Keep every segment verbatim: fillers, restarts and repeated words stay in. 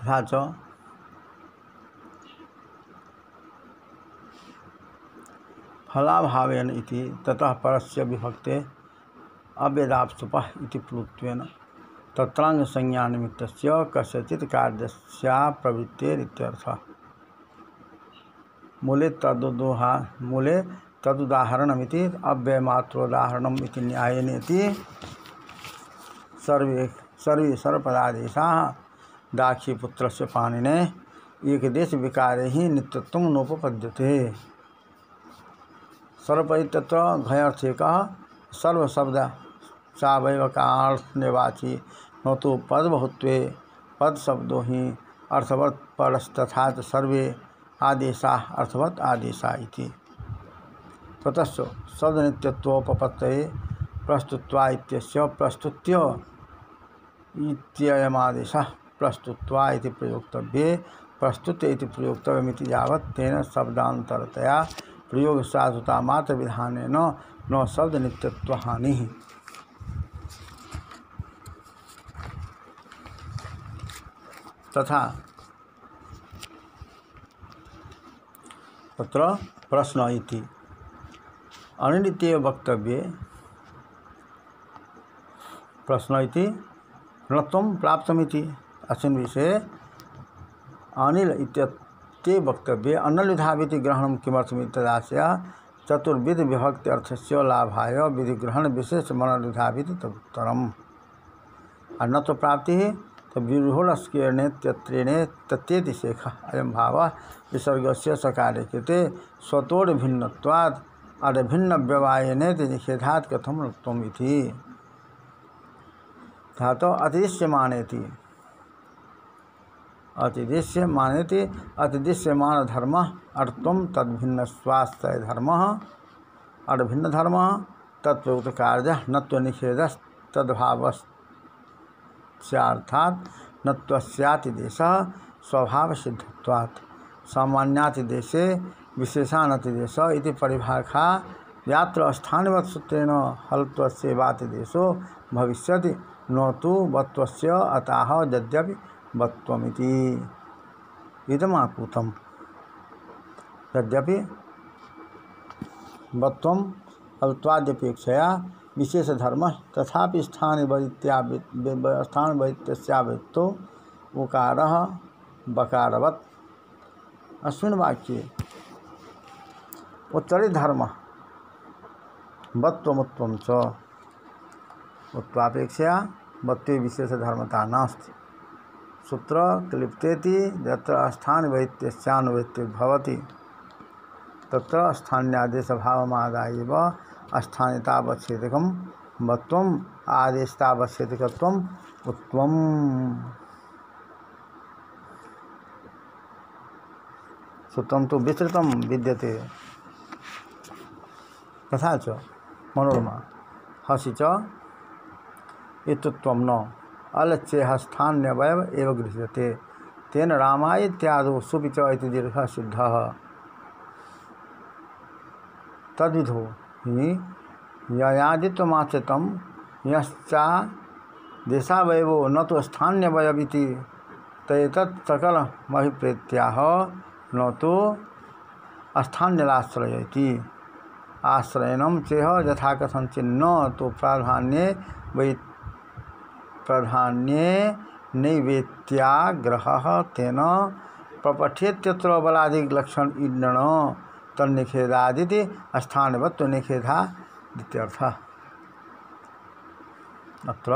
तथा च फलाभावेन इति ततः परस्य विभक्ते अभेदाप्सुपः इति प्लुत्वेन तत्रांग संज्ञा निमित्तस्य कस्यचित् कार्यस्या प्रवृत्तेरित्यर्थः। मूले तदुदोहा मूले तदुदाहरणमिति अव्ययमात्रोदाहरणम् इति न्यायेनेति सर्वे सर्वे सर्वपदादेशाः दाक्षीपुत्रस्य पाणिने एकदेश विकारे ही नित्यत्वं नोपपद्यते। सर्वपरितत्व घयर्थे कः सर्व शब्द चावयवकार्थनिवाची न तो पद बहुत्वे पद शब्दों ही अर्थवत् परस्तथा च सर्वे आदेशाः अर्थवत् आदेशा इति। ततश्च शब्दनित्यत्वोपपत्तये प्रस्तुत्वा इत्यस्य प्रस्तुत्य इत्ययमादेशः प्रस्तुत्वा इति प्रयोक्तव्ये प्रस्तुत्य इति प्रयोक्तव्यमिति यावत् तेन शब्दान्तरतया प्रयोग साधुता मात्र विधानेन न शब्द नित्यत्व हानि। तथा तत्र प्रश्न इति अनित्य वक्तव्ये प्रश्न इति ऋणत्वं प्राप्तमिति अस्मिन् विषये अनिल इत्यते वक्तव्ये अन्नविधाविति ग्रहणं किमर्थमिति तदास्य चतुर्विध विभक्ति अर्थस्य लाभाय विधिग्रहण विशेष मनोविधाविति तदुत्तरम्। अन्नत्व प्राप्तिः तद्विरूढस्केरणे त्यत्रेणे तत्येति शेखः अयं भावः विसर्गस्य सकारे कृते स्वतोड भिन्नत्वात् अडभिन्न व्यवायनेति निषेधात् कथं ऋत्वम् इति। धातो अतिदृश्यमानेति अतिदृश्यमानेति अतिदृश्यमान धर्मः अर्थत्वं तद्भिन्नस्वास्थ्य धर्मः अडभिन्न धर्मः तत्प्रयुक्त कार्यः नत्व निषेधस्तद्भावस्यार्थात् नत्वस्यातिदेशः स्वभावसिद्धत्वात् सामान्यातिदेशे विशेषानतिदेशः इति परिभाषा यात्र स्थानवत् सूत्रेण हल्त्वस्यैवातिदेशो भविष्यति न तु वत्वस्य अतः यद्यपि वत्वमिति इदमापूतम्। यद्यपि वत्वम् अल्त्वाद्यपेक्षया विशेषधर्मः तथापि स्थानवैत्या स्थानवैत्यस्यावृत्तो उकारः बकारवत्। अस्मिन् वाक्ये उत्तरे धर्मः वत्वमुत्वं च उत्वापेक्षया वत्वे विशेषधर्मता नास्ति। सूत्र क्लिप्तेति यत्र स्थानवैत्यस्यानुवृत्तिः भवति तत्र स्थान्यादेशभावमादाय एव अस्थानितावच्छेदकं वत्वम् आदेशतावच्छेदकत्वम् उत्वम्। सूत्रं तु विस्तृतं विद्यते। तथा च मनोरमा हसि च इत्युत्वं न अलच्येह स्थान्यवयव एव गृह्यते तेन रामाय इत्यादौ सुपि च इति दीर्घः सिद्धः। तद्विधो हि ययादित्वमाश्रितं यश्चादेशावयवो न तु स्थान्यवयविति तैतत् सकलमभिप्रेत्याह न तु स्थान्यलाश्रय इति। आश्रयणं चेह यथा कथञ्चिन्न तु प्राधान्ये वै प्राधान्ये नैवेत्याग्रहः तेन प्रपठ्येत्यत्र बलादिलक्षण ईडण तन्निषेधादिति स्थानवत्व निषेधादित्यर्थः। अत्र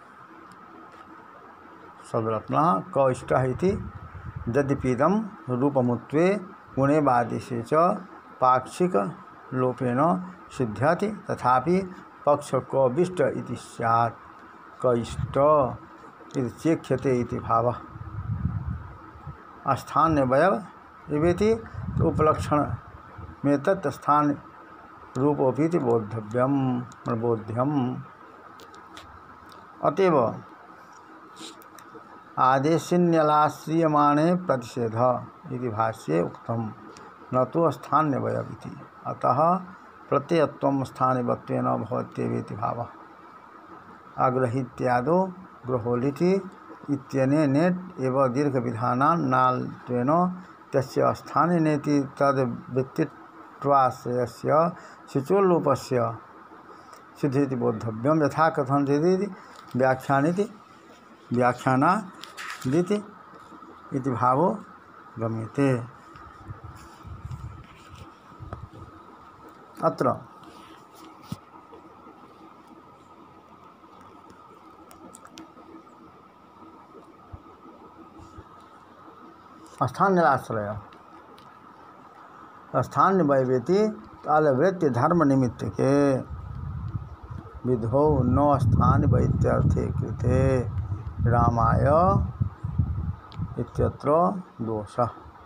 सदरत्नः क इष्टः इति यद्यपीदं रूपमुत्वे गुणे बादिशे च पाक्षिक लोपेन सिद्ध्यति तथापि पक्ष क विष्ट इति स्यात्। क इष्ट इति चेक्ष्यते इति भावः। स्थान्यवयव इवेति उपलक्षण में तत् स्थान रूपोपीति बोद्धव्यम बोध्यम। अतएव आदेशिन्यलाश्रियमाणे प्रतिषेध इति भाष्ये उक्तम् न तु स्थान्यवयविति। अतः प्रत्ययत्वं स्थानिवत्वेन भवत्येवेति भावः। आग्रहीत्यादौ गृहोलिति इत्यने नेट एव दीर्घविधानान् नाल्त्वेन तस्य स्थाने नेति तद्वृत्तित्वाश्रयस्य शुचोल्लोपस्य सिद्धीति बोद्धव्यम। यथा कथञ्चिदिति व्याख्यानिति व्याख्यानादिति इति भावो गम्यते। अत्र स्थान्याश्रय स्थान्य वैवेति अलवृत्ति धर्म निमित्त के विधो न स्थान वैत्यर्थे कृते रामाय इत्यत्र दोषः।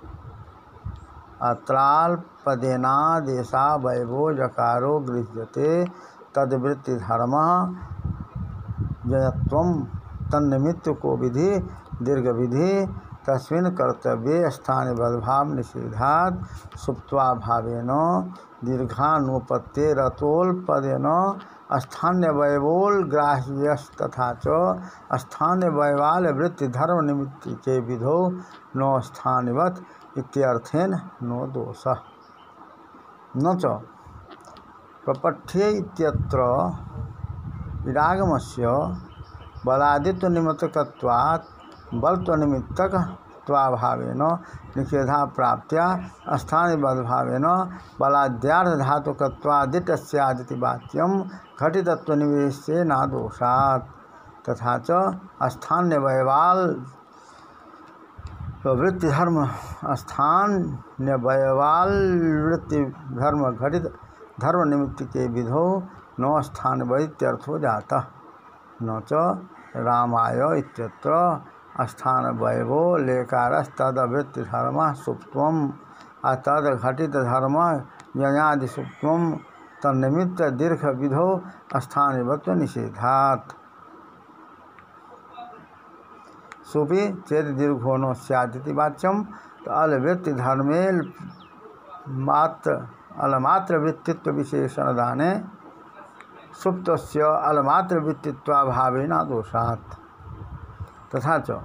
अत्राल्पदेनादेशा वैवो जकारो गृह्यते तद्वृत्तिधर्मः जयत्वं तन्निमित्त को विधि दीर्घ विधि तस्मिन् कर्तव्ये स्थानबद्भाव निषेधात् सुप्त्वाभावेन दीर्घानुपत्तेरतोल्पदेन स्थान्यवयवोल्ग्राह्यस्तथा च स्थान्यवयवालवृत्तिधर्म निमित्तिके विधौ न स्थानिवत् इत्यर्थेन नो दोषः। न च प्रपठ्ये इत्यत्र विरागमस्य बलादित्वनिमित्तकत्वात् बलत्वनिमित्तकत्वाभावेन निषेधा प्राप्त्या स्थानिबद्भावेन बलाद्यार्थधातुकत्वादितस्यादिति वाच्यं घटितत्वनिवेशे न दोषात्। तथा च स्थान्यवयवाल वृत्तिधर्म स्थान्यवयवाल वृत्तिधर्म घटित धर्म निमित्त के विधौ न स्थानवैत्यर्थो जातः। न च रामाय इत्यत्र स्थानवयवो लेकारस्तदवृत्तिधर्मः सुप्त्वम् अतद्घटितधर्मः ययादिसुप्त्वं तन्निमित्त दीर्घविधौ स्थानिवत्व निषेधात्। सुपि चेत् दीर्घो न स्यादिति वाच्यं अलवृत्तिधर्मे मात्र अलमात्रवृत्तित्व विशेषणदाने सुप्तस्य अलमात्रवृत्तित्वाभावेन दोषात्। तथा च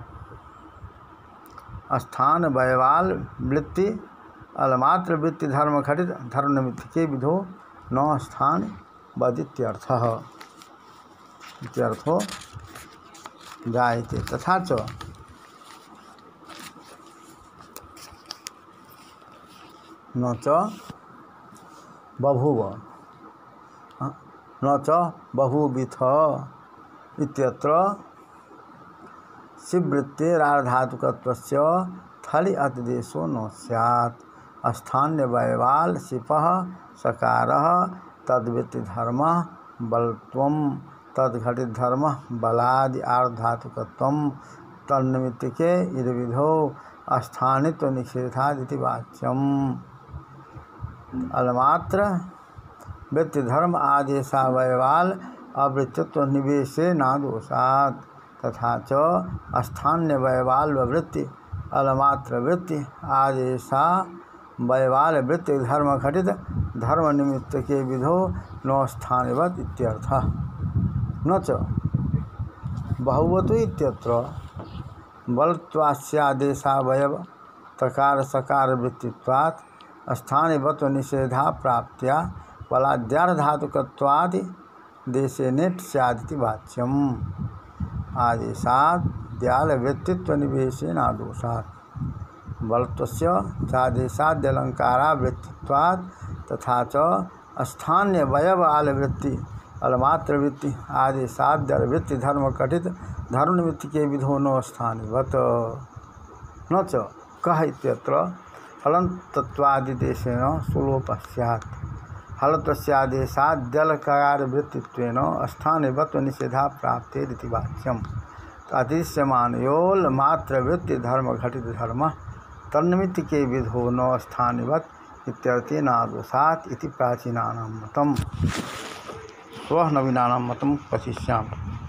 स्थान वयवाल वृत्ति अलमात्र वृत्ति धर्म घटित धर्म निमित्त के विधो न स्थान बदित्यर्थः इत्यर्थो जायते। तथा च न च बभूव न च बहुविथ इत्यत्र शिववृत्तेरार्धातुकत्वस्य थलि अतिदेशो न स्यात्। स्थान्यवयवाल शिपः सकारः तद्वृत्तिधर्मः बलत्वं तद्घटितधर्मः बलादि आर्धातुकत्वं तन्निमित्तिके इरविधौ स्थानित्व निषेधादिति वाच्यम्। अलमात्र वृत्तिधर्म आदेशावयवाल अवृत्तित्व निवेशे न दोषात्। तथा च स्थान्यवयवाल वृत्ति अलमात्र वृत्ति आदेशा वयवाल वृत्ति धर्म घटित धर्म निमित्त के विधो न स्थानिवत् इत्यर्थः। न च बहुवतु इत्यत्र बलत्वास्यादेशावयव तकार सकार वृत्तित्वात् स्थानिवत्व निषेधा प्राप्त्या बलाद्यार्धातुकत्वादि देशे नेट स्यादिति वाच्यम्। आदेशात् द्याल वृत्तित्व निवेशे न दोषात्। बलत्वस्य चादेशाद्यलंकारा वृत्तित्वात् तथा च स्थान्य वयवाल वृत्ति अलमात्र वृत्ति आदेशाद्यल वृत्ति धर्म घटित धर्म निमित्त के विधो न स्थानिवत्। न च कः इत्यत्र हलन्तत्वादिदेशेन सुलोपः स्यात्। हलत्वस्यादेशाद्यलकार वृत्तित्वेन स्थानिवत्व निषेधा प्राप्तेरिति वाच्यम्। अदृश्यमानयोल मात्र वृत्ति धर्म घटित धर्म तन्निमित्त के विधो न स्थानिवत् इत्यर्थे नादोषात् इति प्राचीनानां मतम्। स्वः नवीनानां मतम् पठिष्यामि।